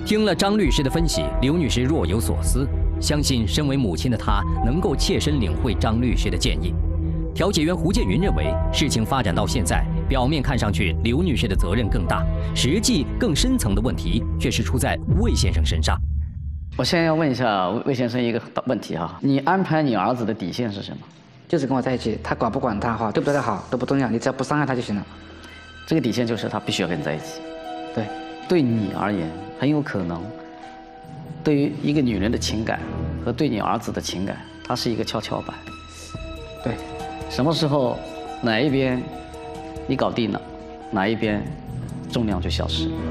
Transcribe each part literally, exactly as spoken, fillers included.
听了张律师的分析，刘女士若有所思，相信身为母亲的她能够切身领会张律师的建议。调解员胡建云认为，事情发展到现在，表面看上去刘女士的责任更大，实际更深层的问题却是出在魏先生身上。 我现在要问一下魏先生一个问题哈，你安排你儿子的底线是什么？ 就是跟我在一起，他管不管他好，对不对他好都不重要，你只要不伤害他就行了。 这个底线就是他必须要跟你在一起。 对， 对你而言，很有可能，对于一个女人的情感和对你儿子的情感，它是一个跷跷板。 对， 什么时候哪一边你搞定了，哪一边重量就消失了。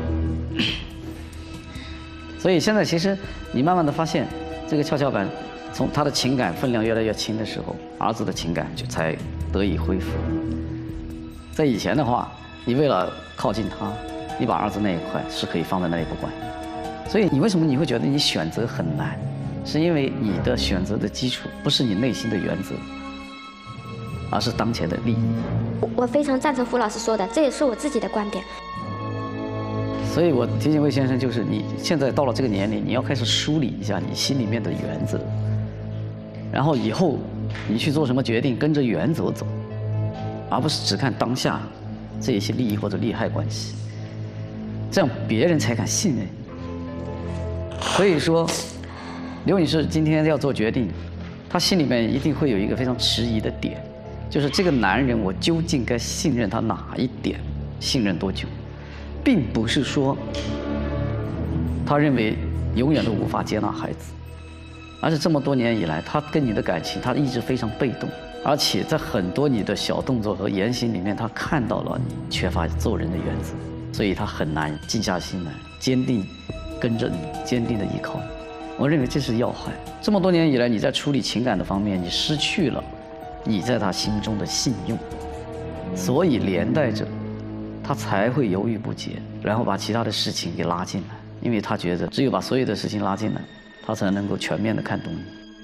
所以现在其实你慢慢的发现，这个跷跷板从他的情感分量越来越轻的时候，儿子的情感就才得以恢复。在以前的话，你为了靠近他，你把儿子那一块是可以放在那里不管。所以你为什么你会觉得你选择很难？是因为你的选择的基础不是你内心的原则，而是当前的利益。 我非常赞成胡老师说的，这也是我自己的观点。 所以我提醒魏先生，就是你现在到了这个年龄，你要开始梳理一下你心里面的原则，然后以后你去做什么决定，跟着原则走，而不是只看当下这一些利益或者利害关系，这样别人才敢信任你。所以说，刘女士今天要做决定，她心里面一定会有一个非常迟疑的点，就是这个男人我究竟该信任他哪一点，信任多久？并不是说他认为永远都无法接纳孩子，而是这么多年以来，他跟你的感情，他一直非常被动，而且在很多你的小动作和言行里面，他看到了你缺乏做人的原则，所以他很难静下心来，坚定跟着你，坚定的依靠你。我认为这是要害。这么多年以来，你在处理情感的方面，你失去了你在他心中的信用，所以连带着他才会犹豫不决，然后把其他的事情给拉进来，因为他觉得只有把所有的事情拉进来，他才能够全面的看懂你。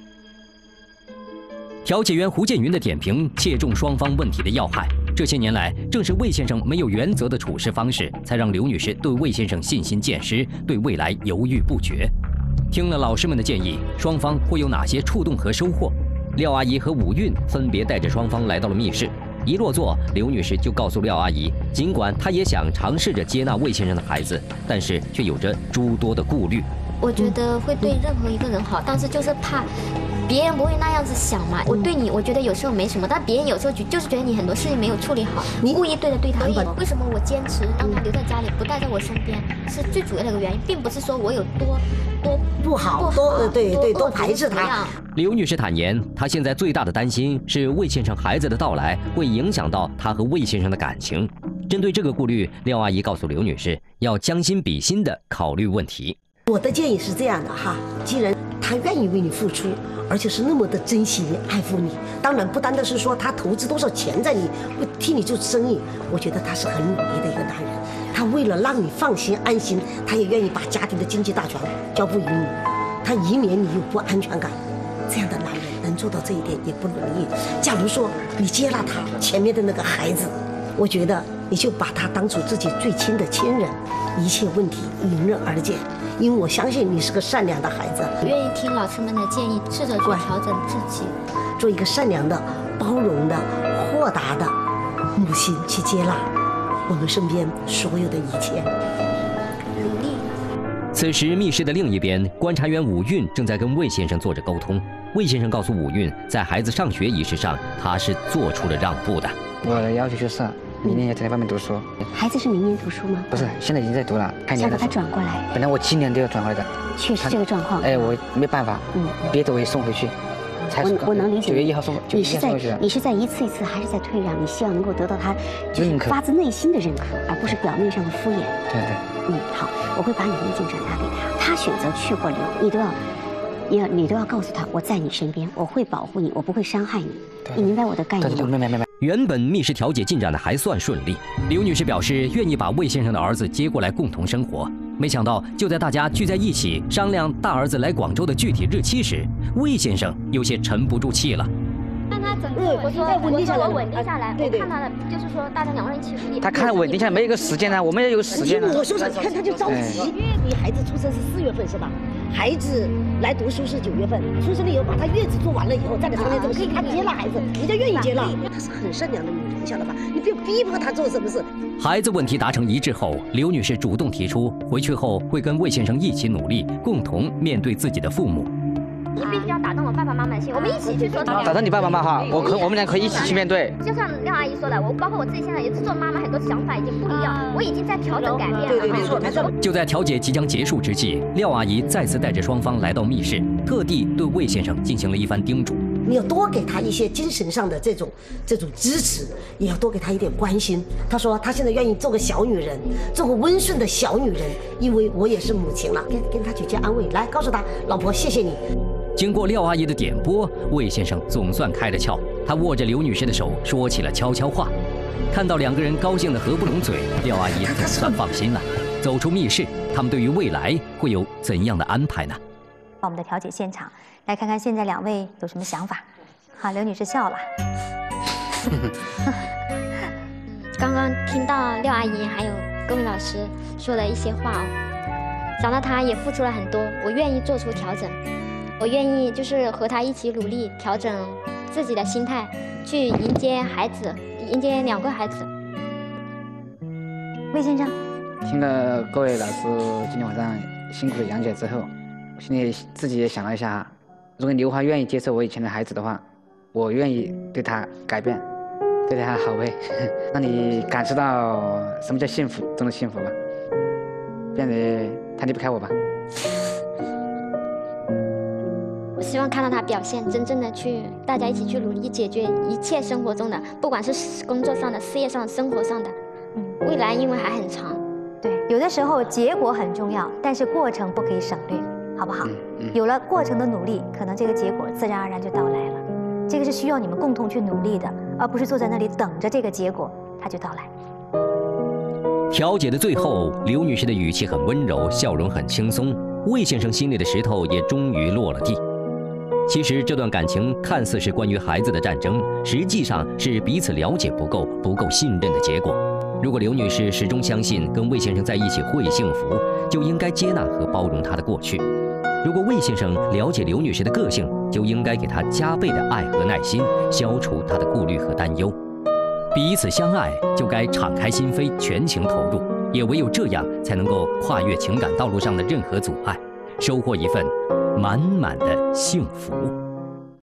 调解员胡建云的点评切中双方问题的要害。这些年来，正是魏先生没有原则的处事方式，才让刘女士对魏先生信心渐失，对未来犹豫不决。听了老师们的建议，双方会有哪些触动和收获？廖阿姨和武运分别带着双方来到了密室。一落座，刘女士就告诉廖阿姨，尽管她也想尝试着接纳魏先生的孩子，但是却有着诸多的顾虑。 我觉得会对任何一个人好，但是就是怕别人不会那样子想嘛。我对你，我觉得有时候没什么，但别人有时候就是觉得你很多事情没有处理好，你故意对着对他。为什么我坚持让他留在家里，不待在我身边，是最主要的一个原因，并不是说我有多多不好，多对对多排斥他。 刘女士坦言，她现在最大的担心是魏先生孩子的到来会影响到她和魏先生的感情。针对这个顾虑，廖阿姨告诉刘女士，要将心比心地考虑问题。 我的建议是这样的哈，既然他愿意为你付出，而且是那么的珍惜你、爱护你，当然不单单是说他投资多少钱在你，替你做生意，我觉得他是很努力的一个男人。他为了让你放心安心，他也愿意把家庭的经济大权交付于你，他以免你有不安全感。这样的男人能做到这一点也不容易。假如说你接纳他前面的那个孩子，我觉得你就把他当作自己最亲的亲人，一切问题迎刃而解。因为我相信你是个善良的孩子， 我愿意听老师们的建议，试着去调整自己， 做一个善良的、包容的、豁达的母亲，去接纳我们身边所有的一切。 努力。 此时，密室的另一边，观察员武运正在跟魏先生做着沟通。魏先生告诉武运，在孩子上学一事上，他是做出了让步的。 我的要求就是，明年也在外面读书。 孩子是明年读书吗？ 不是，现在已经在读了。 想把他转过来。 本来我今年都要转过来的。 确实这个状况。 哎，我没办法，嗯，别的我也送回去。 我我能理解。 九月一号送， 你是在你是在一次一次还是在退让？你希望能够得到他就是发自内心的认可，而不是表面上的敷衍。 对对。 嗯，好，我会把你的意见转达给他。他选择去或留，你都要。你要你都要告诉他，我在你身边，我会保护你，我不会伤害你。你明白我的概念吗？ 明白明白。 原本密室调解进展的还算顺利，刘女士表示愿意把魏先生的儿子接过来共同生活。没想到，就在大家聚在一起商量大儿子来广州的具体日期时，魏先生有些沉不住气了。 那他整个我说稳定下来， 我稳定下来， 对对， 我看到了，就是说大家两个人一起努力。 他看稳定下来没一个时间呢，我们也有时间。 我说说，你看他就着急，因为你孩子出生是四月份是吧？孩子来读书是九月份，出生了以后把他月子做完了以后，再给他那种可以他接了孩子，人家愿意接了。她是很善良的女人，你晓得吧？你不要逼迫她做什么事。 孩子问题达成一致后，刘女士主动提出，回去后会跟魏先生一起努力，共同面对自己的父母。 你必须要打动我爸爸妈妈的心，我们一起去说。 打动你爸爸妈妈哈，我可我们俩可以一起去面对。 就像廖阿姨说的，我包括我自己现在也是做妈妈，很多想法已经不一样，我已经在调整改变了。 对对，没错没错。 就在调解即将结束之际，廖阿姨再次带着双方来到密室，特地对魏先生进行了一番叮嘱。 你要多给他一些精神上的这种这种支持，也要多给他一点关心。他说他现在愿意做个小女人，做个温顺的小女人，因为我也是母亲了，跟跟他姐姐安慰，来告诉他老婆谢谢你。 经过廖阿姨的点拨，魏先生总算开了窍。他握着刘女士的手，说起了悄悄话。看到两个人高兴得合不拢嘴，廖阿姨总算放心了。走出密室，他们对于未来会有怎样的安排呢？ 我们的调解现场，来看看现在两位有什么想法。好，刘女士笑了。 刚刚听到廖阿姨还有各位老师说了一些话哦，想到她也付出了很多，我愿意做出调整。我愿意就是和他一起努力调整自己的心态，去迎接孩子，迎接两个孩子。 魏先生， 听了各位老师今天晚上辛苦的讲解之后，我心里自己也想了一下，如果刘华愿意接受我以前的孩子的话，我愿意对他改变，对他好呗，让你感受到什么叫幸福中的幸福吧，变得他离不开我吧。 希望看到他表现，真正的去大家一起去努力解决一切生活中的，不管是工作上的、事业上、生活上的。嗯，未来因为还很长。 对，有的时候结果很重要，但是过程不可以省略，好不好？嗯嗯、有了过程的努力，可能这个结果自然而然就到来了。这个是需要你们共同去努力的，而不是坐在那里等着这个结果它就到来。 调解的最后，刘女士的语气很温柔，笑容很轻松，魏先生心里的石头也终于落了地。其实这段感情看似是关于孩子的战争，实际上是彼此了解不够、不够信任的结果。如果刘女士始终相信跟魏先生在一起会幸福，就应该接纳和包容他的过去；如果魏先生了解刘女士的个性，就应该给她加倍的爱和耐心，消除她的顾虑和担忧。彼此相爱，就该敞开心扉，全情投入，也唯有这样，才能够跨越情感道路上的任何阻碍，收获一份满满的幸福。